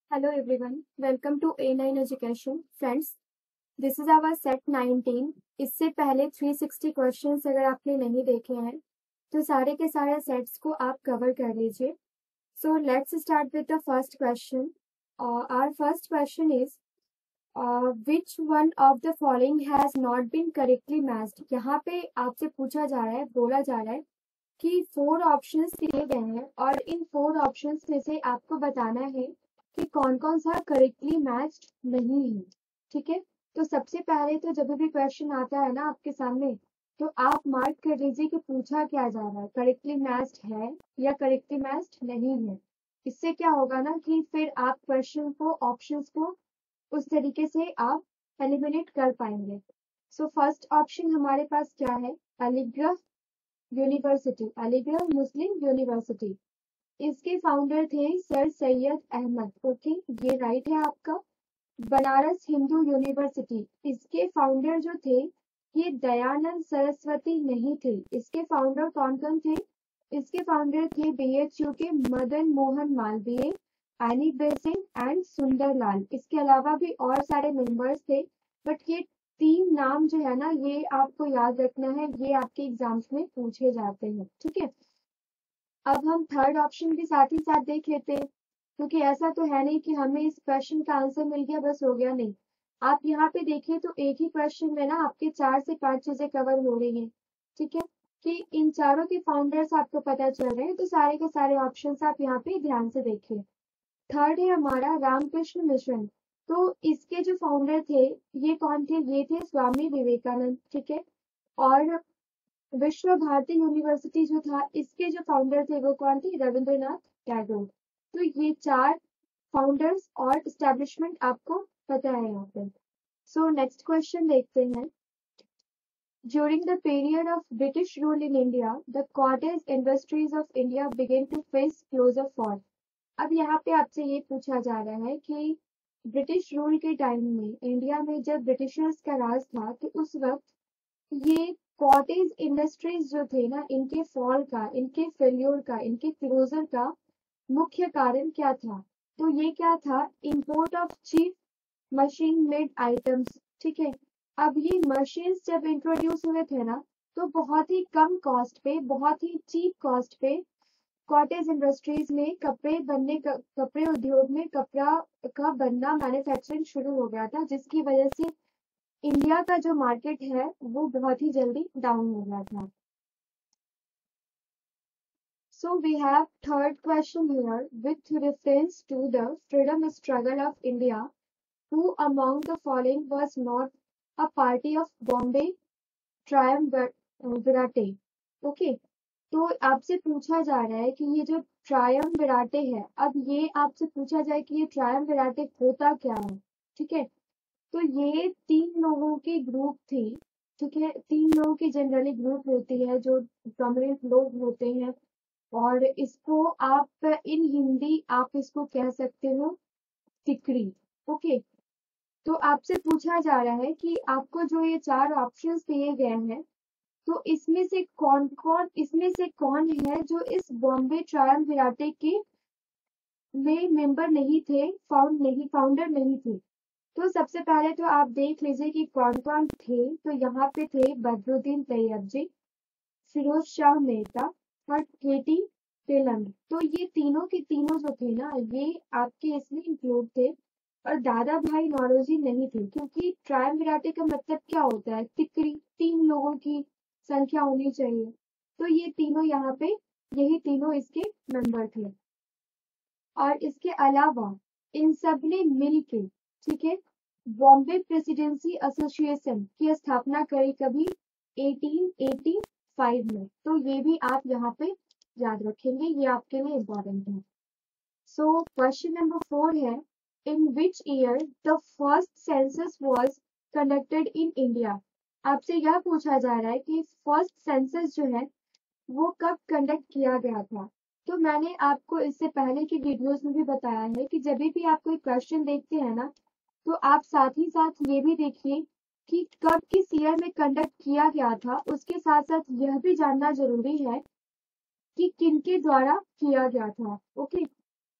Hello everyone, welcome to A9 Education. Friends, this is our set 19. इससे पहले 360 questions अगर आपने नहीं देखे हैं तो सारे के सारे सेट्स को आप कवर कर लीजिए. So let's start with the first question. Our first question is which one of the following has not been correctly matched? यहाँ पे आपसे पूछा जा रहा है, बोला जा रहा है कि 4 ऑप्शंस दिए गए हैं और इन 4 ऑप्शंस में से आपको बताना है कि कौन कौन सा करेक्टली मैच्ड नहीं है. ठीक है, तो सबसे पहले तो जब भी क्वेश्चन आता है ना आपके सामने तो आप मार्क कर लीजिए कि पूछा क्या जा रहा है, करेक्टली मैच्ड है या करेक्टली मैच्ड नहीं है. इससे क्या होगा ना कि फिर आप क्वेश्चन को, ऑप्शंस को उस तरीके से आप एलिमिनेट कर पाएंगे. सो फर्स्ट ऑप्शन हमारे पास क्या है, अलीगढ़ यूनिवर्सिटी, अलीगढ़ मुस्लिम यूनिवर्सिटी. इसके फाउंडर थे सर सैयद अहमद. ओके, ये राइट है आपका. बनारस हिंदू यूनिवर्सिटी, इसके फाउंडर जो थे ये दयानंद सरस्वती नहीं थे. इसके फाउंडर कौन कौन थे? इसके फाउंडर थे बीएचयू के Madan Mohan Malviya, Annie Besant and Sunderlal. इसके अलावा भी और सारे मेंबर्स थे, बट ये 3 नाम जो है ना ये आपको याद रखना है, ये आपके एग्जाम्स में पूछे जाते हैं. ठीक है, अब हम थर्ड ऑप्शन के साथ ही साथ देख लेते हैं, क्योंकि ऐसा तो है नहीं कि हमें इस क्वेश्चन का आंसर मिल गया बस हो गया. नहीं, आप यहाँ पे देखिए तो एक ही क्वेश्चन में ना आपके 4 से 5 चीजें कवर हो रही हैं. ठीक है, कि इन चारों के फाउंडर्स आपको पता चल रहे हैं, तो सारे के सारे ऑप्शंस आप यहाँ पे ध्यान से देखिए. थर्ड है हमारा रामकृष्ण मिशन. तो इसके जो फाउंडर थे ये कौन थे? ये थे स्वामी विवेकानंद. ठीक है, और विश्व भारती यूनिवर्सिटी जो था इसके जो फाउंडर थे वो कौन थे? रविंद्रनाथ टैगोर. तो ये 4 फाउंडर्स और एस्टेब्लिशमेंट आपको पता है यहाँ पे. सो नेक्स्ट क्वेश्चन देखते हैं. During the period of British rule in India, the cottage industries of India began to face closer fall. अब यहाँ पे आपसे ये पूछा जा रहा है कि ब्रिटिश रूल के टाइम में इंडिया में जब ब्रिटिशर्स का राज था तो उस वक्त ये कॉटेज इंडस्ट्रीज जो थे ना, इनके फॉल का, इनके फेल्योर का, इनके क्लोजर का मुख्य कारण क्या था? तो ये क्या था? Import of cheap machine made items. ठीक है, अब ये मशीन्स जब इंट्रोड्यूस हुए थे ना तो बहुत ही कम कॉस्ट पे, बहुत ही चीप कॉस्ट पे कॉटेज इंडस्ट्रीज में कपड़े उद्योग में कपड़ा का बनना, मैन्युफैक्चरिंग शुरू हो गया था, जिसकी वजह से इंडिया का जो मार्केट है वो बहुत ही जल्दी डाउन हो गया था. So we have third question here with reference to the freedom struggle of India. Who among the following was not a party of Bombay Triumvirate? Okay, तो आपसे पूछा जा रहा है कि ये जो ट्रायम्विराटे है, अब ये आपसे पूछा जाए कि ये ट्रायम्विराटे होता क्या है. ठीक है, तो ये 3 लोगों की ग्रुप थी. ठीक है, 3 लोगों की जनरली ग्रुप होती है जो प्रोमिनेंट लोग होते हैं, और इसको आप इन हिंदी आप इसको कह सकते हो तिकड़ी. ओके, तो आपसे पूछा जा रहा है कि आपको जो ये 4 ऑप्शंस दिए गए हैं तो इसमें से कौन है जो इस बॉम्बे ट्रायम्विराटे के में मेंबर नहीं थे, फाउंडर नहीं थे. तो सबसे पहले तो आप देख लीजिए कि कौन कौन थे. तो यहाँ पे थे बदरुद्दीन तैयबजी, फिरोज शाह मेहता और केटी तेलंग. तो ये तीनों के तीनों जो थे ना ये आपके इसमें इंक्लूड थे, और दादा भाई नौरोजी नहीं थे, क्योंकि ट्रायम्विराटे का मतलब क्या होता है? तिकड़ी, 3 लोगों की संख्या होनी चाहिए. तो ये तीनों यहाँ पे, यही तीनों इसके मेंबर थे. और इसके अलावा इन सब ने मिलके, ठीक है, बॉम्बे प्रेसिडेंसी एसोसिएशन की स्थापना करी कभी 1885 में. तो ये भी आप यहाँ पे याद रखेंगे, ये आपके लिए इम्पोर्टेंट है. सो क्वेश्चन नंबर 4 है, in which year the first census was conducted in India? आपसे यह पूछा जा रहा है कि फर्स्ट सेंसस जो है वो कब कंडक्ट किया गया था. तो मैंने आपको इससे पहले की वीडियोस में भी बताया है कि जब भी आप कोई क्वेश्चन देखते हैं ना तो आप साथ ही साथ ये भी देखिए कि कब किस ईयर में कंडक्ट किया गया था. उसके साथ साथ यह भी जानना जरूरी है कि किनके द्वारा किया गया था. ओके,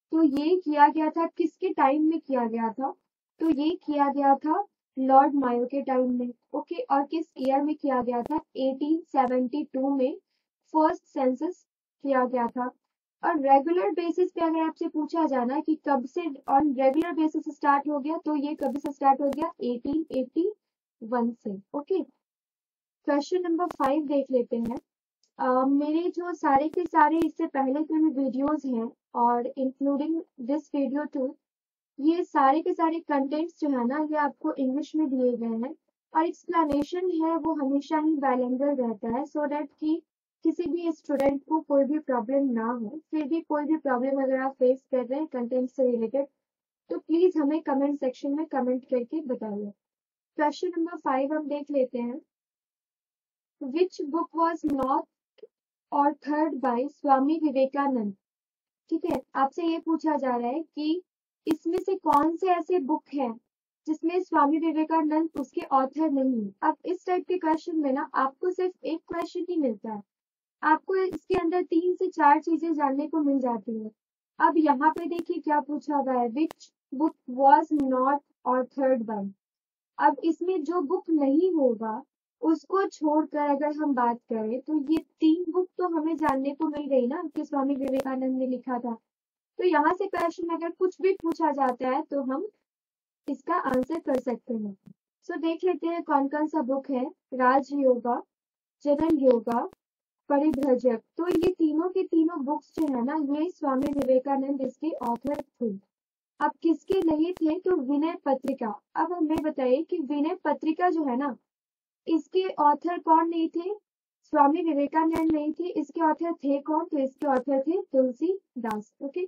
तो ये किया गया था किसके टाइम में किया गया था? तो ये किया गया था लॉर्ड मायो के टाइम में। ओके, और किस ईयर में किया गया था? 1872 में फर्स्ट सेंसस किया गया था। और रेगुलर बेसिस पे अगर आपसे पूछा जाना कि कब से ऑन रेगुलर बेसिस स्टार्ट हो गया, तो ये कब से स्टार्ट हो गया? 1881 से। ओके, क्वेश्चन नंबर 5 देख लेते हैं। मेरे जो सारे के सारे इससे पहले के भी वीडियोस हैं और इंक्लूडिंग दिस वीडियो टू, ये सारे के सारे कंटेंट्स जो है ना, ये आपको इंग्लिश में दिए गए हैं और एक्सप्लेनेशन है वो हमेशा ही बाइलिंगुअल रहता है, सो दैट कि किसी भी स्टूडेंट को कोई भी प्रॉब्लम ना हो। फिर भी कोई भी प्रॉब्लम अगर आप फेस कर रहे हैं कंटेंट से रिलेटेड, तो प्लीज हमें कमेंट सेक्शन में कमेंट करके बताइए। क्वेश्चन नंबर 5 हम देख लेते हैं। Which book was not authored by Swami Vivekananda? ठीक है, आपसे ये पूछा जा रहा है कि इसमें से कौन से ऐसे बुक हैं जिसमें स्वामी विवेकानंद उसके ऑथर नहीं है। अब इस टाइप के क्वेश्चन में ना आपको सिर्फ एक क्वेश्चन ही मिलता है, आपको इसके अंदर 3 से 4 चीजें जानने को मिल जाती है। अब यहाँ पे देखिए क्या पूछा हुआ है, which book was not authored by. अब इसमें जो बुक नहीं होगा उसको छोड़कर अगर हम बात करें, तो ये 3 बुक तो हमें जानने को मिल गई ना कि स्वामी विवेकानंद ने लिखा था। तो यहाँ से क्वेश्चन अगर कुछ भी पूछा जाता है तो हम इसका आंसर कर सकते हैं। सो देख लेते हैं कौन कौन सा बुक है। राज योगा, जनन योगा, परिभ्रजक। तो ये तीनों के तीनों बुक्स जो है ना, ये स्वामी विवेकानंद इसके ऑथर थे। अब किसके नहीं थे? तो विनय पत्रिका। अब हमें बताइए कि विनय पत्रिका जो है ना, इसके ऑथर कौन नहीं थे? स्वामी विवेकानंद नहीं थे। इसके ऑथर थे कौन? तो इसके ऑथर थे Tulsidas. Okay,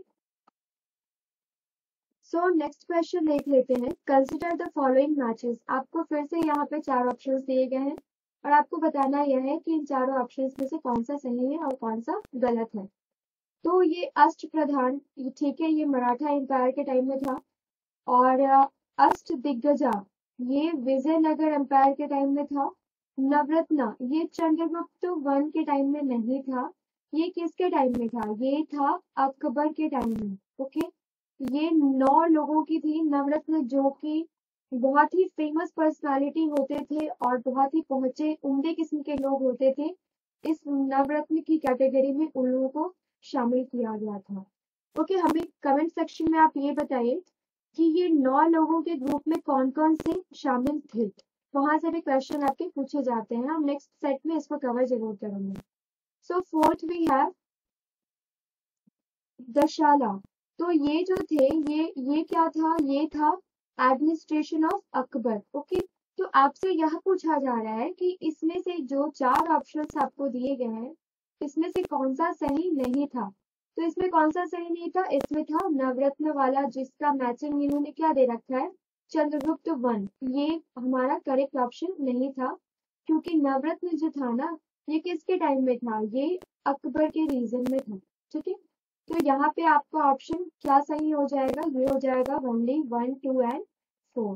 so next question देख लेते हैं। Consider the following matches. आपको फिर से यहाँ पे 4 ऑप्शंस दिए गए हैं और आपको बताना यह है कि इन चारों ऑप्शंस में से कौन सा सही है और कौन सा गलत है। तो ये अष्ट प्रधान, ठीक है, ये मराठा एम्पायर के टाइम में था। और अष्ट दिग्गजा, ये विजयनगर एम्पायर के टाइम में था। नवरत्ना, ये चंद्रगुप्त वन के टाइम में नहीं था। ये किसके टाइम में था? ये था अकबर के टाइम में। ओके, ये 9 लोगों की थी नवरत्न, जो कि बहुत ही फेमस पर्सनालिटी होते थे और बहुत ही पहुंचे उम्दे किस्म के लोग होते थे। इस नवरत्न की कैटेगरी में उन लोगों को शामिल किया गया था। ओके, हमें कमेंट सेक्शन में आप ये बताइए कि ये 9 लोगों के ग्रुप में कौन कौन से शामिल थे। वहां से भी क्वेश्चन आपके पूछे जाते हैं, हम नेक्स्ट सेट में इसको कवर जरूर करेंगे। So fourth we have Dashala. तो ये जो थे, ये क्या था? ये था एडमिनिस्ट्रेशन ऑफ अकबर। ओके, तो आपसे यह पूछा जा रहा है कि इसमें से जो 4 ऑप्शंस आपको दिए गए हैं, इसमें से कौन सा सही नहीं था। तो इसमें कौन सा सही नहीं था? इसमें था नवरत्न वाला, जिसका मैचिंग इन्होंने क्या दे रखा है? चंद्रगुप्त वन। ये हमारा करेक्ट ऑप्शन नहीं था, क्योंकि नवरत्न जो था ना, ये किसके टाइम में था? ये अकबर के रीजन में था। ठीक है, तो यहाँ पे आपका ऑप्शन क्या सही हो जाएगा? ये हो जाएगा ओनली 1, 2 एंड 4।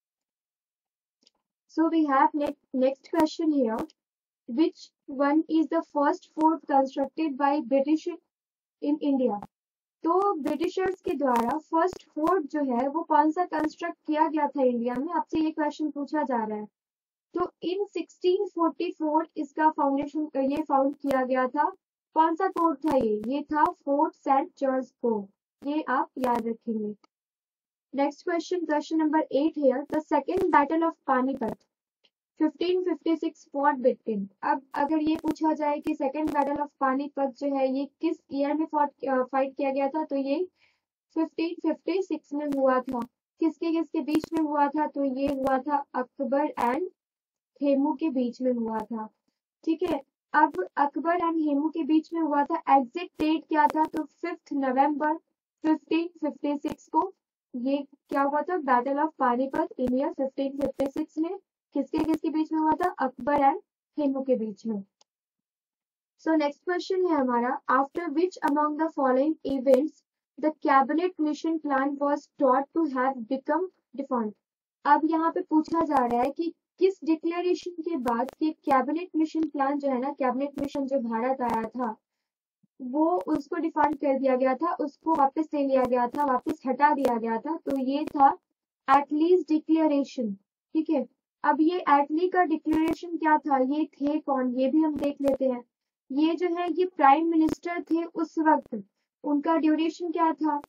So we have next question here. Which one is the first fort constructed by British in India? तो ब्रिटिशर्स के द्वारा फर्स्ट फोर्ट जो है वो कौन सा कंस्ट्रक्ट किया गया था इंडिया में? आपसे ये क्वेश्चन पूछा जा रहा है। तो इन 1644 इसका फाउंडेशन ये फाउंड किया गया था। कौन सा फोर्ट था ये था फोर्ट सेंट जॉर्ज फोर्ट। ये आप याद रखेंगे। Next question, question number 8 here. The second battle of Panipat 1556 fought between. अब अगर ये पूछा जाए कि सेकंड बैटल ऑफ पानीपत जो है ये किस ईयर में फाइट किया गया था, तो ये 1556 में हुआ था। किसके किसके बीच में हुआ था? तो ये हुआ था अकबर एंड हेमू के बीच में हुआ था। ठीक है, अब अकबर एंड हेमू के बीच में हुआ था। एग्जैक्ट डेट क्या था? तो 5 नवंबर 1556 को ये क्या हुआ था? Battle of Panipat in year 1556 में किसके किसके बीच में हुआ था? अकबर एंड हेमू के बीच में। सो नेक्स्ट क्वेश्चन है हमारा, after which among the following events the cabinet mission plan was thought to have become default. अब यहाँ पे पूछा जा रहा है कि किस डिक्लेरेशन के बाद ये कैबिनेट मिशन प्लान जो है ना, कैबिनेट मिशन जो भारत आया था, वो उसको डिफाइन कर दिया गया था, उसको वापस ले लिया गया था, वापस हटा दिया गया था। तो ये था एटलीज डिक्लेरेशन। ठीक है, अब ये एटली का डिक्लेरेशन क्या था, ये थे कौन, ये भी हम देख लेते हैं। ये जो है ये प्राइम मिनिस्टर थे उस वक्त, उनका ड्यूरेशन क्या था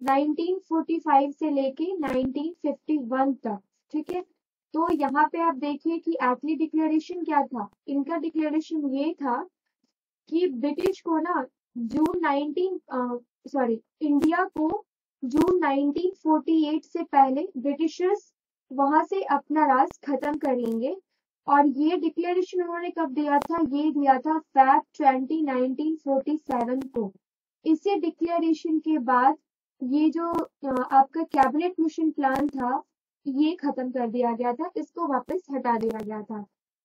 1945 से लेके 1951 तक। ठीक है, तो यहाँ पे आप देखिए कि एटली डिक्लेरेशन क्या था, इनका डिक्लेरेशन ये था कि ब्रिटिश को ना जून 19 सॉरी इंडिया को जून 1948 से पहले ब्रिटिशर्स वहां से अपना राज खत्म करेंगे। और ये डिक्लेरेशन उन्होंने कब दिया था, ये दिया था Feb 20 1947 को। इसी डिक्लेरेशन के बाद ये जो आपका कैबिनेट मिशन प्लान था ये खत्म कर दिया गया था, इसको वापस हटा दिया गया था।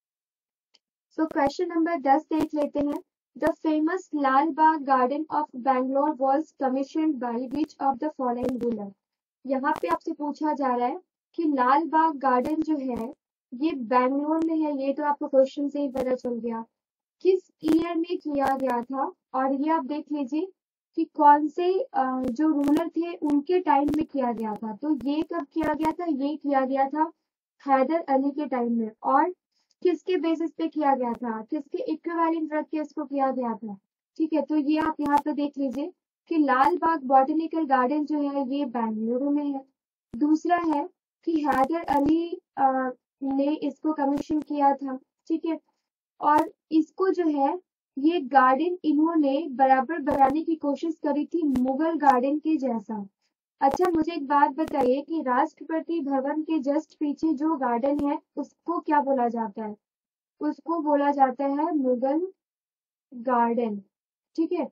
सो क्वेश्चन नंबर 10 देख लेते हैं। The famous Lal Bagh garden of Bangalore was commissioned by which of the following ruler. यहाँ पे आपसे पूछा जा रहा है कि लाल बाग गार्डन जो है ये बैंगलोर में है, ये तो आपको क्वेश्चन से ही पता चल गया। किस ईयर में किया गया था, और ये आप देख लीजिए कि कौन से जो रूलर थे उनके टाइम में किया गया था। तो ये कब किया गया था, ये किया गया था हैदर अली के टाइम में। और किसके बेसिस पे किया गया था, किसके इक्विवेलेंट रख के इसको किया गया था। ठीक है, तो ये आप यहाँ पे देख लीजिए कि लाल बाग बॉटनिकल गार्डन जो है ये बेंगलुरु में है। दूसरा है कि हैदर अली ने इसको कमीशन किया था। ठीक है, और इसको जो है ये गार्डन इन्होंने बराबर बनाने की कोशिश करी थी मुगल गार्डन के जैसा। अच्छा, मुझे एक बात बताइए कि राष्ट्रपति भवन के जस्ट पीछे जो गार्डन है उसको क्या बोला जाता है, उसको बोला जाता है मुगल गार्डन। ठीक है,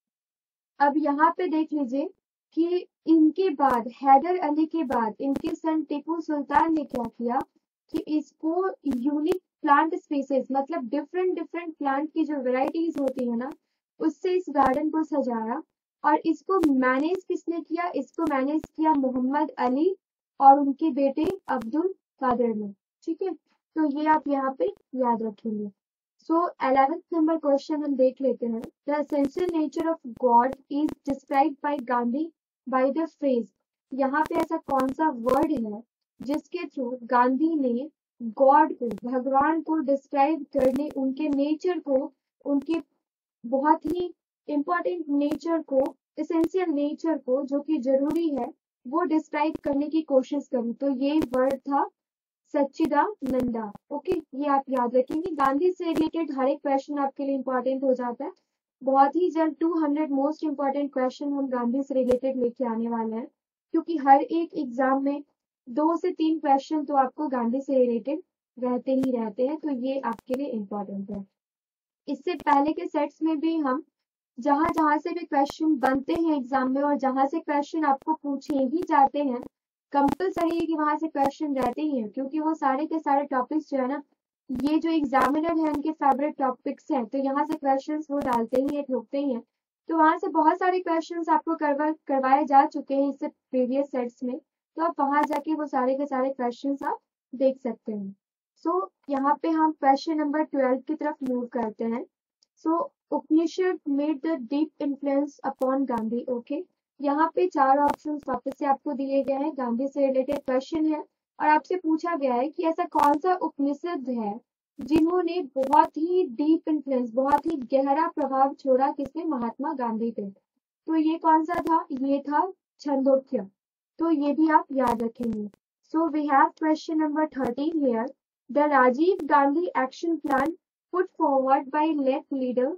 अब यहाँ पे देख लीजिए कि इनके बाद हैदर अली के बाद इनके सन टीपू सुल्तान ने क्या किया कि इसको यूनिक प्लांट स्पीसीज मतलब डिफरेंट डिफरेंट प्लांट की जो वेराइटीज होती है ना उससे इस गार्डन को सजाया। और इसको मैनेज किसने किया, इसको मैनेज किया मोहम्मद अली और उनके बेटे अब्दुल कादिर ने। ठीक है, तो ये आप यहाँ पे याद रखेंगे। सो 11th नंबर क्वेश्चन हम देख लेते हैं। The essential nature of God is described by Gandhi by the phrase. यहाँ पे ऐसा कौन सा वर्ड है जिसके थ्रू गांधी ने गॉड को, भगवान को डिस्क्राइब करने, उनके नेचर को, उनके बहुत ही इम्पोर्टेंट नेचर को, एसेंशियल नेचर को जो कि जरूरी है वो डिस्क्राइब करने की कोशिश करी। तो ये वर्ड था सच्चिदानंदा। ओके, ये आप याद रखेंगे। गांधी से रिलेटेड हर एक क्वेश्चन आपके लिए इंपॉर्टेंट हो जाता है। बहुत ही जल्द 200 मोस्ट इंपॉर्टेंट क्वेश्चन हम गांधी से रिलेटेड लेके आने वाले हैं, क्योंकि हर एक एग्जाम में 2 से 3 क्वेश्चन तो आपको गांधी से रिलेटेड रहते ही रहते हैं, तो ये आपके लिए इम्पोर्टेंट है। इससे पहले के सेट्स में भी हम जहां जहां से भी क्वेश्चन बनते हैं एग्जाम में और जहां से क्वेश्चन आपको पूछे ही जाते हैं, कंपलसरी है कि वहां से क्वेश्चन रहते ही हैं, क्योंकि वो सारे के सारे टॉपिक्स जो है ना ये जो एग्जामिनर है उनके फेवरेट टॉपिक्स हैं, तो यहाँ से क्वेश्चंस वो डालते ही है, ठोकते ही हैं। तो वहां से बहुत सारे क्वेश्चंस आपको करवाए जा चुके हैं इससे प्रीवियस सेट्स में, तो आप वहां जाके वो सारे के सारे क्वेश्चंस आप देख सकते हैं। सो यहाँ पे हम क्वेश्चन नंबर 12 की तरफ मूव करते हैं। So Upanishad made the deep influence upon Gandhi. Okay, यहाँ पे 4 ऑप्शंस वापस से आपको दिए गए हैं, गांधी से रिलेटेड क्वेश्चन है और आपसे पूछा गया है कि ऐसा कौन सा उपनिषद है जिन्होंने बहुत ही डीप इन्फ्लुएंस, बहुत ही गहरा प्रभाव छोड़ा किसने, महात्मा गांधी पे। तो ये कौन सा था, ये था छंदोग्य। तो ये भी आप याद रखेंगे। So we have question number 13 here. The Rajiv Gandhi action plan put forward by left leader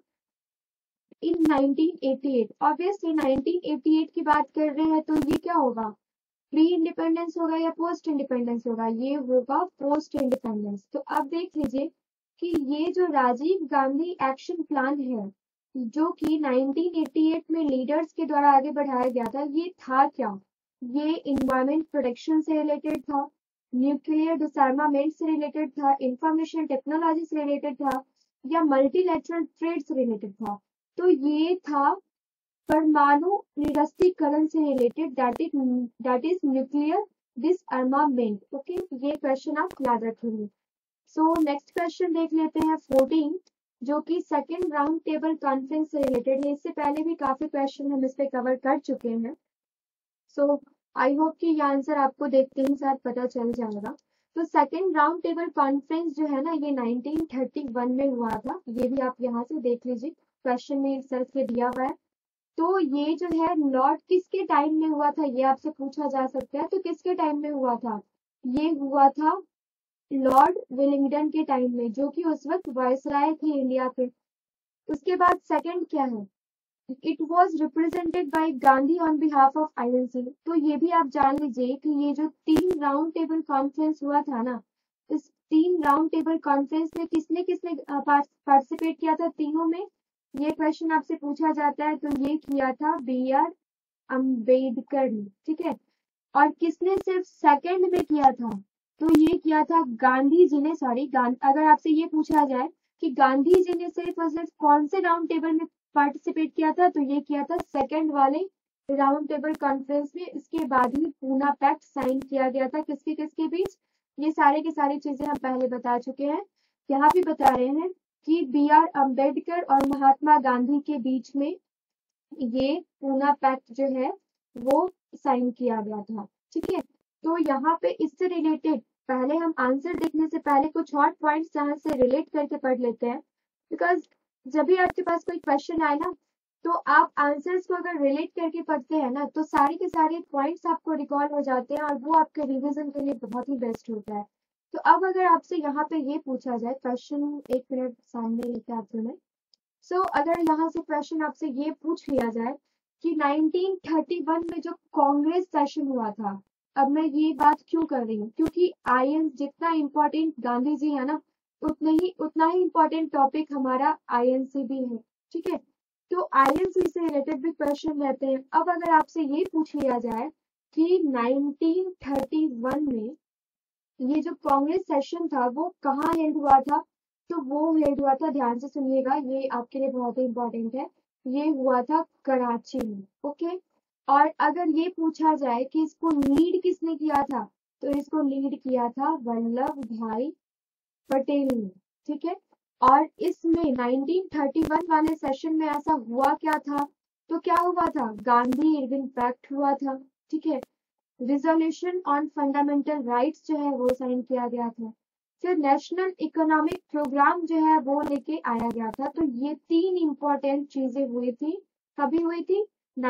in 1988। Obviously 1988 की बात कर रहे हैं, तो ये क्या होगा, प्री इंडिपेंडेंस होगा या पोस्ट इंडिपेंडेंस होगा, ये होगा पोस्ट इंडिपेंडेंस। तो अब देख लीजिए कि ये जो राजीव गांधी एक्शन प्लान है जो कि 1988 में लीडर्स के द्वारा आगे बढ़ाया गया था, ये था क्या, ये इन्वायरमेंट प्रोटेक्शन से रिलेटेड था, न्यूक्लियर डिसआर्मामेंट से रिलेटेड था, इंफॉर्मेशन टेक्नोलॉजी से रिलेटेड था, या मल्टीलैटरल ट्रेड से रिलेटेड था। तो ये था परमाणु निरस्त्रीकरण से related, that is nuclear disarmament. Okay, ये क्वेश्चन आप याद रखेंगे। सो नेक्स्ट क्वेश्चन देख लेते हैं 14। जो कि सेकेंड राउंड टेबल कॉन्फ्रेंस से रिलेटेड है। इससे पहले भी काफी क्वेश्चन हम इस पे कवर कर चुके हैं। सो आई होप कि ये आंसर आपको देखते ही साथ पता चल जाएगा। तो सेकेंड राउंड टेबल कॉन्फ्रेंस जो है ना, ये 1931 में हुआ था। ये भी आप यहाँ से देख लीजिए, क्वेश्चन में सेल्फ में दिया हुआ है। तो ये जो है लॉर्ड किसके टाइम में हुआ था, ये आपसे पूछा जा सकता है। तो किसके टाइम में हुआ था? ये हुआ था लॉर्ड विलिंगडन के टाइम में, जो कि उस वक्त वायसराय थे इंडिया के। उसके बाद सेकंड क्या है? It was represented by Gandhi on behalf of INC. तो ये भी आप जान लीजिए कि ये जो 3 राउंड टेबल कॉन्फ्रेंस हुआ था ना, इस 3 राउंड टेबल कॉन्फ्रेंस में किसने किसने पार्टिसिपेट किया था तीनों में? ये क्वेश्चन आपसे पूछा जाता है। तो ये किया था BR अम्बेडकर ने, ठीक है। और किसने सिर्फ सेकंड में किया था? तो ये किया था गांधी जी ने। अगर आपसे ये पूछा जाए कि गांधी जी ने सिर्फ और सिर्फ कौन से राउंड टेबल में पार्टिसिपेट किया था, तो ये किया था सेकंड वाले राउंड टेबल कॉन्फ्रेंस में। इसके बाद ही पूना पैक्ट साइन किया गया था किसके किसके बीच। ये सारे की सारी चीजें हम पहले बता चुके हैं। यहाँ भी बता रहे हैं कि BR अम्बेडकर और महात्मा गांधी के बीच में ये पूना पैक्ट जो है वो साइन किया गया था, ठीक है। तो यहाँ पे इससे रिलेटेड पहले हम आंसर देखने से पहले कुछ और पॉइंट्स यहाँ से रिलेट करके पढ़ लेते हैं। बिकॉज जब भी आपके पास कोई क्वेश्चन आए ना, तो आप आंसर्स को अगर रिलेट करके पढ़ते हैं ना, तो सारे के सारे पॉइंट्स आपको रिकॉल हो जाते हैं और वो आपके रिविजन के लिए बहुत ही बेस्ट होता है। तो अब अगर आपसे यहाँ पे ये पूछा जाए क्वेश्चन, एक मिनट सामने लेके आती हूँ मैं। सो अगर यहाँ से क्वेश्चन आपसे ये पूछ लिया जाए कि 1931 में जो कांग्रेस सेशन हुआ था, अब मैं ये बात क्यों कर रही हूँ, क्योंकि आईएन जितना इम्पोर्टेंट गांधी जी है ना, उतना ही इम्पोर्टेंट टॉपिक हमारा आईएनसी भी है, ठीक है। तो आईएनसी से रिलेटेड भी क्वेश्चन रहते हैं। अब अगर आपसे ये पूछ लिया जाए कि 1931 में ये जो कांग्रेस सेशन था वो कहाँ हेल्ड हुआ था, तो वो हेल्ड हुआ था, ध्यान से सुनिएगा, ये आपके लिए बहुत ही इंपॉर्टेंट है, ये हुआ था कराची में, ओके। और अगर ये पूछा जाए कि इसको लीड किसने किया था, तो इसको लीड किया था वल्लभ भाई पटेल ने, ठीक है। और इसमें 1931 वाले सेशन में ऐसा हुआ क्या था, तो क्या हुआ था? गांधी इरविन पैक्ट हुआ था, ठीक है। रिजोल्यूशन ऑन फंडामेंटल राइट्स जो है वो साइन किया गया था। फिर नेशनल इकोनॉमिक प्रोग्राम जो है वो लेके आया गया था। तो ये 3 इंपॉर्टेंट चीजें हुई थी। कभी हुई थी?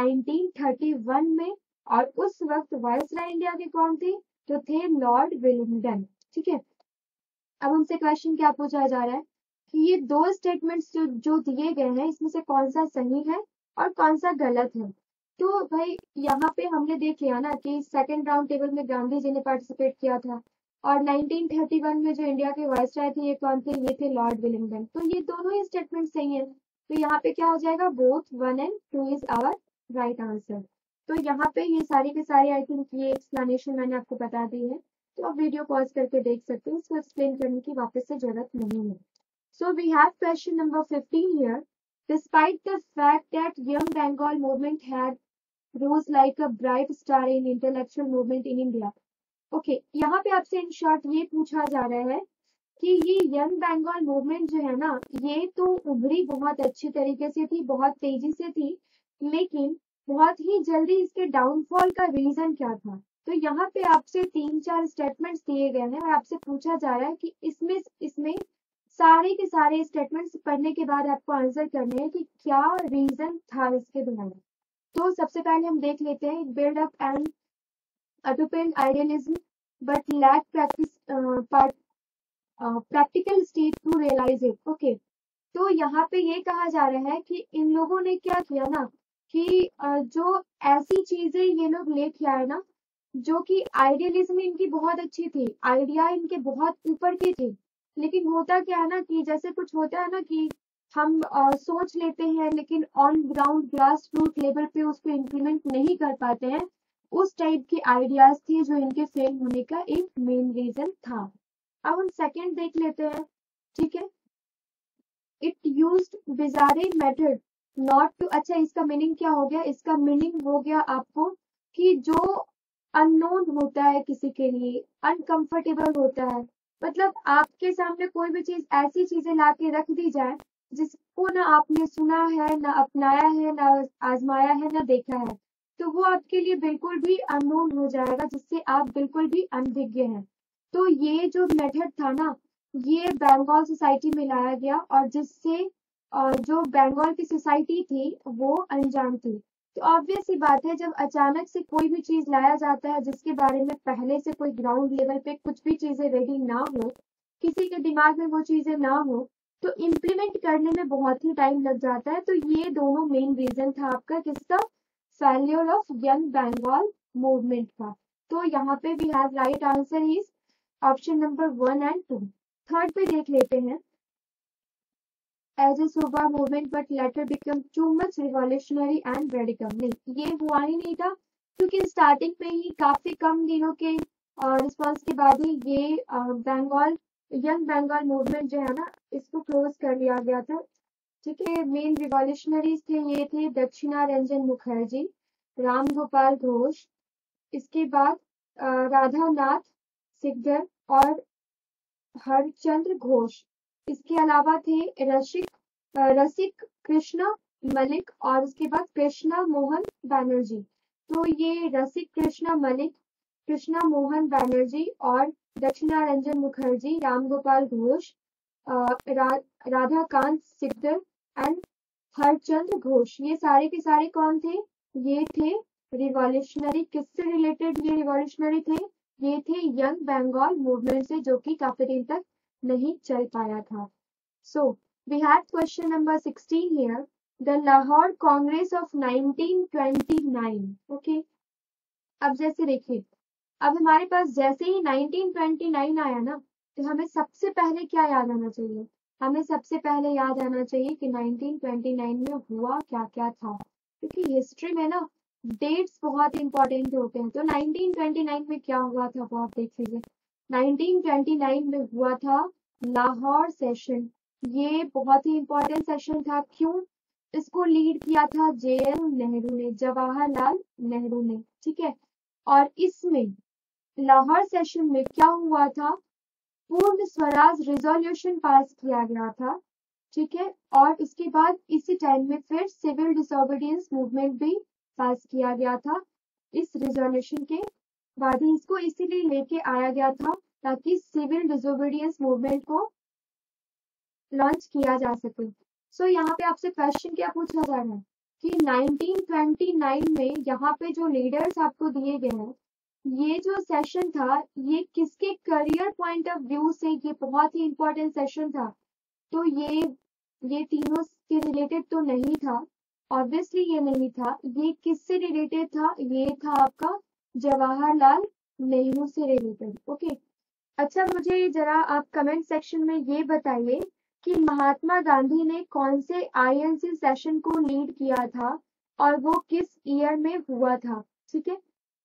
1931 में। और उस वक्त वायसराय इंडिया के कौन थे? तो थे लॉर्ड विलिंगडन, ठीक है। अब हमसे क्वेश्चन क्या पूछा जा रहा है कि ये 2 स्टेटमेंट्स जो दिए गए हैं, इसमें से कौन सा सही है और कौन सा गलत है। तो भाई यहाँ पे हमने देख लिया ना कि सेकंड राउंड टेबल में गांधी जी ने पार्टिसिपेट किया था, और 1931 में जो इंडिया के वाइसराय थे ये कौन थे? ये थे लॉर्ड विलिंगडन। तो ये दोनों ही स्टेटमेंट सही है। तो यहाँ पे क्या हो जाएगा? Both 1 and 2 is our right answer. तो यहाँ पे ये सारी के सारी आई थिंक ये एक्सप्लेनेशन मैंने आपको बता दी है। तो आप वीडियो पॉज करके देख सकते हैं, इसको एक्सप्लेन करने की वापस से जरूरत नहीं है। So we have question number 15 here. Despite the fact that Young Bengal movement had rose like a bright star in intellectual movement in India. Okay, यहाँ पे आपसे इन शॉर्ट ये पूछा जा रहा है कि ये यंग बंगाल मूवमेंट जो है ना, ये तो उभरी बहुत अच्छी तरीके से थी, बहुत तेजी से थी, लेकिन बहुत ही जल्दी इसके डाउनफॉल का रीजन क्या था। तो यहाँ पे आपसे 3-4 स्टेटमेंट्स दिए गए हैं और आपसे पूछा जा रहा है कि इसमें सारे के सारे स्टेटमेंट्स पढ़ने के बाद आपको आंसर करने हैं कि क्या रीजन था इसके बिहाइंड। तो सबसे पहले हम देख लेते हैं, build up and utopian idealism but lack practical state to realise it, okay. तो यहाँ पे ये कहा जा रहा है कि इन लोगों ने क्या किया ना कि जो ऐसी चीजें ये लोग लेके आए ना, जो कि आइडियलिज्म इनकी बहुत अच्छी थी, आइडिया इनके बहुत ऊपर के थे, लेकिन होता क्या है ना कि जैसे कुछ होता है ना कि हम सोच लेते हैं लेकिन on ground grass root level पे उसको इम्प्लीमेंट नहीं कर पाते हैं, उस टाइप के आइडियाज थे जो इनके फेल होने का एक मेन रीजन था। अब हम सेकंड देख लेते हैं, ठीक है। It used bizarre method not to, अच्छा इसका मीनिंग क्या हो गया? इसका मीनिंग हो गया आपको कि जो अननोन होता है किसी के लिए, अनकंफर्टेबल होता है, मतलब आपके सामने कोई भी चीज ऐसी चीजें ला के रख दी जाए जिसको ना आपने सुना है, ना अपनाया है, ना आजमाया है, ना देखा है, तो वो आपके लिए बिल्कुल भी अननोन हो जाएगा, जिससे आप बिल्कुल भी अनभिज्ञ हैं। तो ये जो मेथड था ना, ये बंगाल सोसाइटी में लाया गया, और जिससे जो बंगाल की सोसाइटी थी वो अनजान थी। तो ऑब्वियस सी बात है, जब अचानक से कोई भी चीज लाया जाता है जिसके बारे में पहले से कोई ग्राउंड लेवल पे कुछ भी चीजें रेडी ना हो, किसी के दिमाग में वो चीजें ना हो, तो इम्प्लीमेंट करने में बहुत ही टाइम लग जाता है। तो ये दोनों मेन रीजन था आपका किसका, failure of young Bengal movement का। तो यहाँ पे we have right answer is option number 1 and 2। Third पे देख लेते हैं। एज ए सुबह movement but later become too much revolutionary and radical. नहीं, ये हुआ ही नहीं था, क्योंकि स्टार्टिंग में ही काफी कम दिनों के रिस्पॉन्स के बाद ही ये बंगाल यंग बंगाल मूवमेंट जो है ना, इसको क्लोज कर लिया गया था। ठीक है, मेन रिवॉल्यूशनरीज थे, ये थे दक्षिणा रंजन मुखर्जी, राम गोपाल घोष, इसके बाद राधा नाथ सिकदर और हरचंद्र घोष। इसके अलावा थे रसिक कृष्णा मलिक, और उसके बाद कृष्णा मोहन बैनर्जी। तो ये रसिक कृष्णा मलिक, कृष्णा मोहन बैनर्जी और दक्षिणा रंजन मुखर्जी, राम गोपाल घोष, राधाकांत सिकदर एंड हरचंद्र घोष, ये सारे के सारे कौन थे, ये थे रिवॉल्यूशनरी। किससे रिलेटेड ये रिवॉल्यूशनरी थे, ये थे यंग बंगाल मूवमेंट से, जो कि काफी दिन तक नहीं चल पाया था। So we have question number 16 here, the Lahore Congress of 1929। Okay, अब जैसे देखिए, अब हमारे पास जैसे ही 1929 आया ना, तो हमें सबसे पहले क्या याद आना चाहिए, हमें सबसे पहले याद आना चाहिए कि 1929 में हुआ क्या क्या था। क्योंकि हिस्ट्री में ना डेट्स बहुत इंपॉर्टेंट होते हैं। तो 1929 में क्या हुआ था वो आप देख लीजिए। 1929 में हुआ था लाहौर सेशन। ये बहुत ही इंपॉर्टेंट सेशन था। क्यों? इसको लीड किया था JN नेहरू ने, जवाहरलाल नेहरू ने। ठीक है, और इसमें लाहौर सेशन में क्या हुआ था, पूर्ण स्वराज रिजोल्यूशन पास किया गया था। ठीक है, और उसके बाद इसी टाइम में फिर सिविल डिसोबीडियंस मूवमेंट भी पास किया गया था। इस रिजोल्यूशन के बाद ही इसको इसीलिए लेके आया गया था, ताकि सिविल डिसोबीडियंस मूवमेंट को लॉन्च किया जा सके। सो यहाँ पे आपसे क्वेश्चन क्या पूछा जा रहा है कि 1929 में यहाँ पे जो लीडर्स आपको दिए गए हैं, ये जो सेशन था, ये किसके करियर पॉइंट ऑफ व्यू से ये बहुत ही इंपॉर्टेंट सेशन था। तो ये तीनों के रिलेटेड तो नहीं था, ऑब्वियसली ये नहीं था। ये किससे रिलेटेड था, ये था आपका जवाहरलाल नेहरू से रिलेटेड। ओके, अच्छा मुझे जरा आप कमेंट सेक्शन में ये बताइए कि महात्मा गांधी ने कौन से INC सेशन को लीड किया था और वो किस ईयर में हुआ था। ठीक है,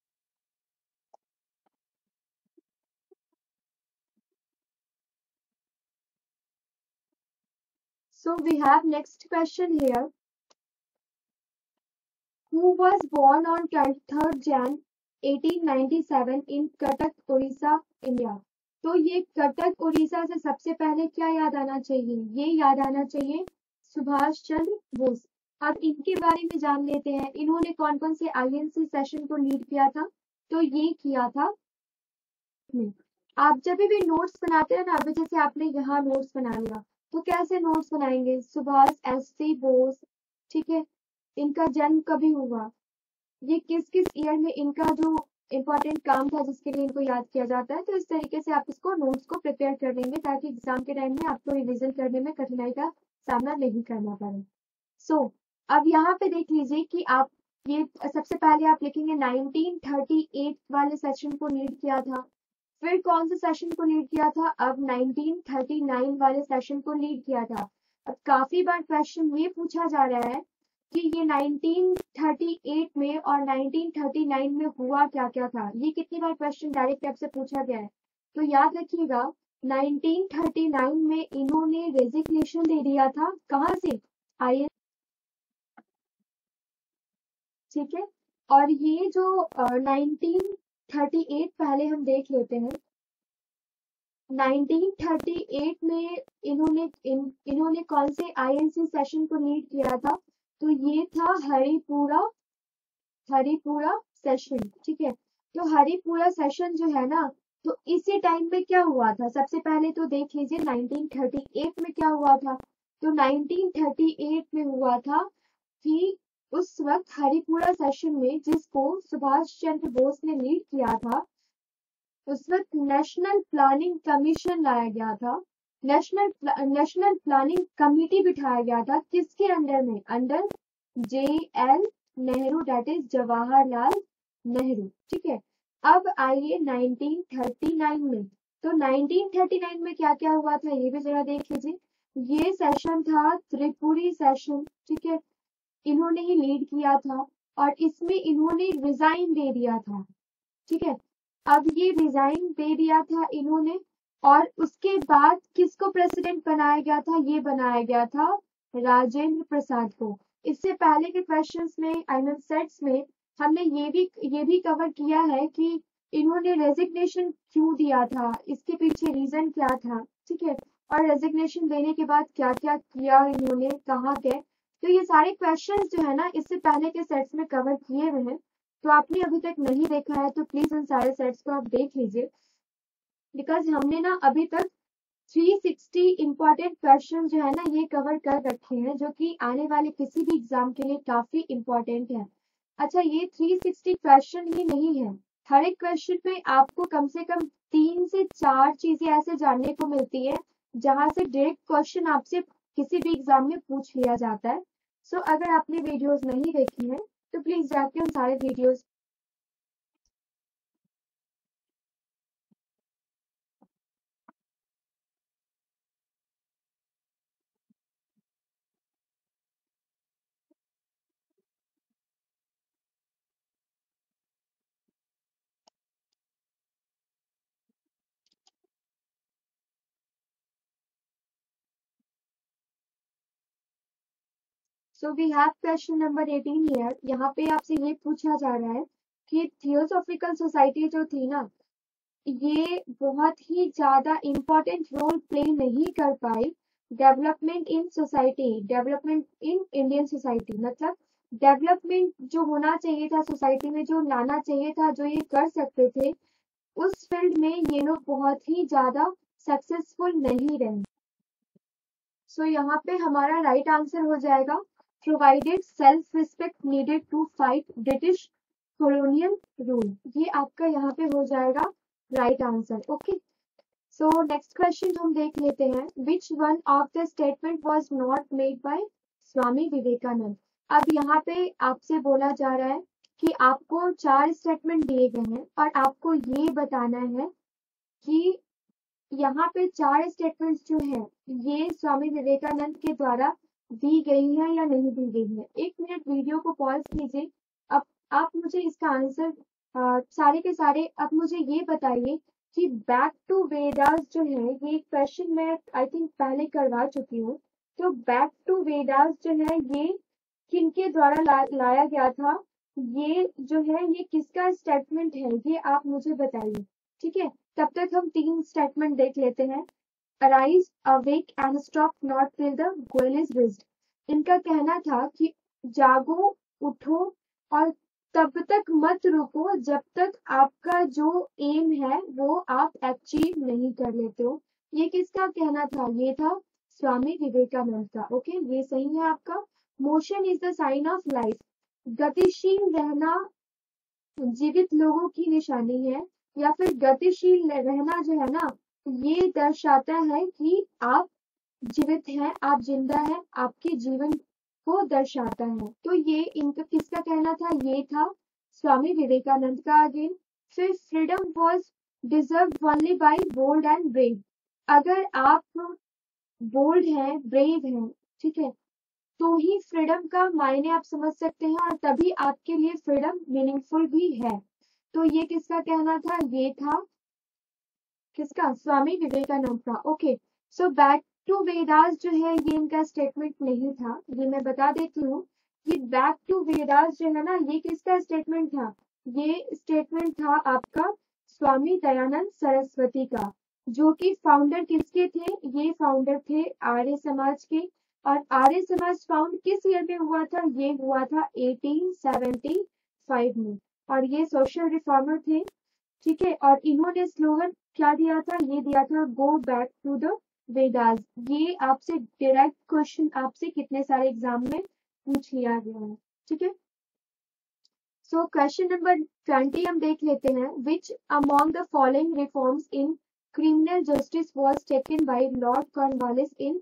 so we have next question here. Who was born on 23rd Jan 1897 in Cuttack, Odisha, India? तो ये कटक उड़ीसा से सबसे पहले क्या याद आना चाहिए, ये याद आना चाहिए सुभाष चंद्र बोस। अब इनके बारे में जान लेते हैं, इन्होंने कौन कौन से INC सेशन को लीड किया था। तो ये किया था, आप जब भी नोट्स बनाते हैं ना, अभी जैसे आपने यहाँ नोट्स बना लिया, तो कैसे नोट्स बनाएंगे, सुभाष SC बोस। ठीक है, इनका जन्म कभी हुआ, ये किस किस ईयर में इनका जो इम्पोर्टेंट काम था जिसके लिए इनको याद किया जाता है। तो इस तरीके से आप इसको नोट्स को प्रिपेयर कर लेंगे, ताकि एग्जाम के टाइम में आपको रिवीजन करने में कठिनाई का सामना नहीं करना पड़े। सो अब यहाँ पे देख लीजिए कि आप ये सबसे पहले आप लिखेंगे 1938 वाले सेशन को लीड किया था। फिर कौन से सेशन को लीड किया था, अब 1939 वाले सेशन को लीड किया था। अब काफी बार क्वेश्चन ये पूछा जा रहा है कि ये 1938 में और 1939 में हुआ क्या क्या था। ये कितनी बार क्वेश्चन डायरेक्ट आपसे पूछा गया है। तो याद रखिएगा, 1939 में इन्होंने रेजिग्नेशन दे दिया था, कहाँ से, INC। ठीक है, और ये जो 1938 पहले हम देख लेते हैं, 1938 में इन्होंने कौन से आईएनसी सेशन को लीड किया था? तो ये था हरिपुरा सेशन। ठीक है, तो हरिपुरा सेशन जो है ना, तो इसी टाइम में क्या हुआ था? सबसे पहले तो देख लीजिए 1938 में क्या हुआ था। तो 1938 में हुआ था कि उस वक्त हरिपुरा सेशन में, जिसको सुभाष चंद्र बोस ने लीड किया था, उस वक्त नेशनल प्लानिंग कमीशन लाया गया था। नेशनल प्लानिंग कमिटी बिठाया गया था। किसके अंडर में? Under JL Nehru, that is Jawaharlal Nehru. ठीक है, अब आइए 1939 में। तो 1939 में क्या क्या हुआ था ये भी जरा देख लीजिए। ये सेशन था त्रिपुरी सेशन। ठीक है, इन्होंने ही लीड किया था और इसमें इन्होंने रिजाइन दे दिया था। ठीक है, अब ये रिजाइन दे दिया था इन्होंने, और उसके बाद किसको प्रेसिडेंट बनाया गया था? ये बनाया गया था राजेंद्र प्रसाद को। इससे पहले के क्वेश्चंस में, आई मीन सेट्स में, हमने ये भी कवर किया है कि इन्होंने रेजिग्नेशन क्यों दिया था, इसके पीछे रीजन क्या था। ठीक है, और रेजिग्नेशन देने के बाद क्या क्या किया इन्होंने, कहाँ गए। तो ये सारे क्वेश्चंस जो है ना, इससे पहले के सेट्स में कवर किए हुए हैं। तो आपने अभी तक नहीं देखा है तो प्लीज उन सारे सेट्स को आप देख लीजिए, बिकॉज हमने ना अभी तक 360 इंपॉर्टेंट क्वेश्चन जो है ना ये कवर कर रखे हैं, जो कि आने वाले किसी भी एग्जाम के लिए काफी इंपॉर्टेंट है। अच्छा, ये 360 क्वेश्चन ही नहीं है, हर एक क्वेश्चन में आपको कम से कम 3 से 4 चीजें ऐसे जानने को मिलती है जहां से डायरेक्ट क्वेश्चन आपसे किसी भी एग्जाम में पूछ लिया जाता है। सो अगर आपने वीडियोस नहीं देखी है तो प्लीज जाके उन सारे videos. So we have question number 18 here. यहाँ पे आपसे ये पूछा जा रहा है कि थियोसॉफिकल सोसाइटी जो थी ना, ये बहुत ही ज्यादा इम्पोर्टेंट रोल प्ले नहीं कर पाई development in society, development in Indian society. मतलब डेवलपमेंट जो होना चाहिए था सोसाइटी में, जो लाना चाहिए था, जो ये कर सकते थे, उस फील्ड में ये लोग बहुत ही ज्यादा सक्सेसफुल नहीं रहे। सो यहाँ पे हमारा राइट आंसर हो जाएगा provided self respect needed to fight British colonial rule. ये आपका यहाँ पे हो जाएगा right answer. Okay, so next question हम देख लेते हैं। Which one of the statement was not made by Swami Vivekananda. अब यहाँ पे आपसे बोला जा रहा है कि आपको 4 स्टेटमेंट दिए गए हैं और आपको ये बताना है कि यहाँ पे 4 स्टेटमेंट्स जो है ये स्वामी विवेकानंद के द्वारा दी गई है या नहीं दी गई है। 1 मिनट वीडियो को पॉज कीजिए। अब आप मुझे इसका आंसर सारे के सारे अब मुझे ये बताइए कि बैक टू वेदास जो है, ये क्वेश्चन मैं आई थिंक पहले करवा चुकी हूँ। तो बैक टू वेदास जो है ये किनके द्वारा लाया गया था? ये जो है ये किसका स्टेटमेंट है, ये आप मुझे बताइए। ठीक है, तब तक हम 3 स्टेटमेंट देख लेते हैं। Arise, awake and stop not till the goal is reached. इनका कहना था कि जागो, उठो और तब तक मत रुको जब तक आपका जो एम है वो आप अचीव नहीं कर लेते हो। ये किसका कहना था? ये था स्वामी विवेकानंद का। ओके, ये सही है आपका। Motion is the sign of life. गतिशील रहना जीवित लोगों की निशानी है, या फिर गतिशील रहना जो है ना, ये दर्शाता है कि आप जीवित हैं, आप जिंदा हैं, आपके जीवन को दर्शाता है। तो ये इनका किसका कहना था? ये था स्वामी विवेकानंद का। अगेन, फिर freedom was deserve only by bold and brave. अगर आप बोल्ड हैं, ब्रेव हैं, ठीक है, तो ही फ्रीडम का मायने आप समझ सकते हैं और तभी आपके लिए फ्रीडम मीनिंगफुल भी है। तो ये किसका कहना था? ये था किसका? स्वामी विवेकानंद का। Okay, so back to Vedas जो है ये इनका स्टेटमेंट नहीं था, ये मैं बता देती हूँ कि बैक टू वेदास जो है ना ये किसका स्टेटमेंट था? ये स्टेटमेंट था आपका स्वामी दयानंद सरस्वती का। जो कि फाउंडर किसके थे, ये फाउंडर थे आर्य समाज के। और आर्य समाज फाउंड किस ईयर में हुआ था, ये हुआ था 1875 में। और ये सोशल रिफॉर्मर थे, ठीक है। और इन्होंने स्लोगन क्या दिया था, ये दिया था go back to the Vedas. ये आपसे डायरेक्ट क्वेश्चन आपसे कितने सारे एग्जाम में पूछ लिया गया है, ठीक है। सो क्वेश्चन नंबर 20 हम देख लेते हैं। Which among the following reforms in criminal justice was taken by Lord Cornwallis in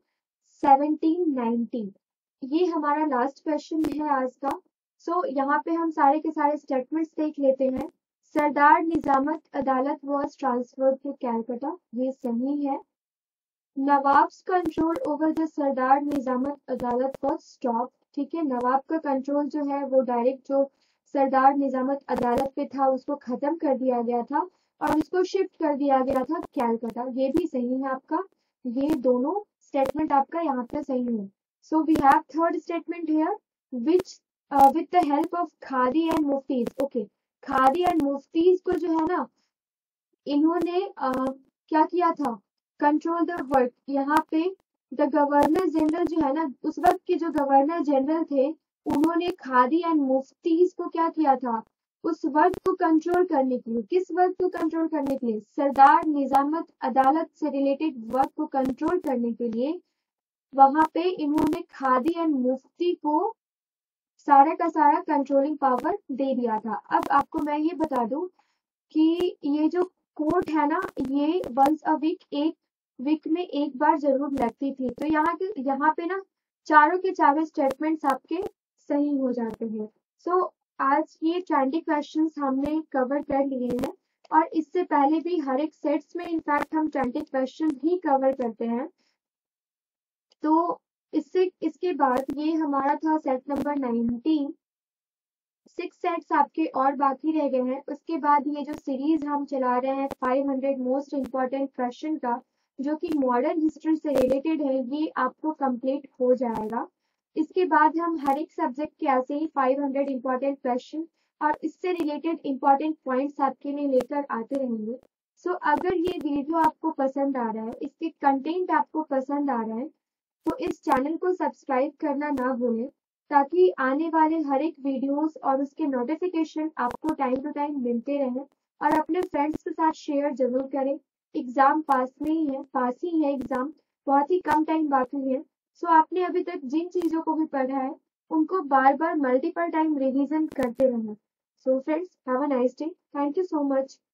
1790। ये हमारा लास्ट क्वेश्चन है आज का। सो यहाँ पे हम सारे के सारे स्टेटमेंट्स देख लेते हैं। सरदार Nizamat Adalat was transferred to Calcutta, ये सही है। Nawabs control over the Sardar Nizamat Adalat was stop, ठीक है। नवाब का कंट्रोल जो है वो डायरेक्ट जो सरदार निजामत अदालत पे था उसको खत्म कर दिया गया था और उसको शिफ्ट कर दिया गया था कैलकाटा, ये भी सही है आपका। ये दोनों स्टेटमेंट आपका यहाँ पे सही है। So we have third statement here, which with the help of Qadi and Muftis. Okay, Qadi and Muftis को जो है ना, इन्होंने क्या किया था, कंट्रोल द वर्क। यहाँ पे द गवर्नर जनरल जो है ना, उस वक्त के जो गवर्नर जनरल थे, उन्होंने खादी एंड मुफ्तीज को क्या किया था, उस वर्क को कंट्रोल करने के लिए। किस वर्क को कंट्रोल करने के लिए, सरदार निजामत अदालत से रिलेटेड वर्क को कंट्रोल करने के लिए वहां पे इन्होंने खादी एंड मुफ्ती को सारा का सारा कंट्रोलिंग पावर दे दिया था। अब आपको मैं ये बता दूं कि ये जो कोर्ट है ना, ये वंस अ वीक, एक वीक में एक बार जरूर लगती थी। तो यहाँ पे ना चारों के चारों स्टेटमेंट्स आपके सही हो जाते हैं। सो आज ये 20 क्वेश्चंस हमने कवर कर लिए हैं और इससे पहले भी हर एक सेट्स में इनफैक्ट हम 20 क्वेश्चन ही कवर करते हैं। तो इसके बाद ये हमारा था सेट नंबर 19। 6 सेट्स आपके और बाकी रह गए हैं। उसके बाद ये जो सीरीज हम चला रहे हैं 500 मोस्ट इम्पॉर्टेंट क्वेश्चन का, जो कि मॉडर्न हिस्ट्री से रिलेटेड है, ये आपको कंप्लीट हो जाएगा। इसके बाद हम हर एक सब्जेक्ट के ऐसे ही 500 इम्पॉर्टेंट क्वेश्चन और इससे रिलेटेड इम्पॉर्टेंट पॉइंट्स आपके लिए लेकर आते रहेंगे। सो अगर ये वीडियो आपको पसंद आ रहा है, इसके कंटेंट आपको पसंद आ रहा है, तो इस चैनल को सब्सक्राइब करना ना भूलें, ताकि आने वाले हर एक वीडियोस और उसके नोटिफिकेशन आपको टाइम टू टाइम मिलते रहें। और अपने फ्रेंड्स के साथ शेयर जरूर करें। एग्जाम पास में ही है, पास ही है एग्जाम, बहुत ही कम टाइम बाकी है। सो आपने अभी तक जिन चीजों को भी पढ़ा है उनको बार बार मल्टीपल टाइम रिवीजन करते रहना। So friends, have a nice day. Thank you so much.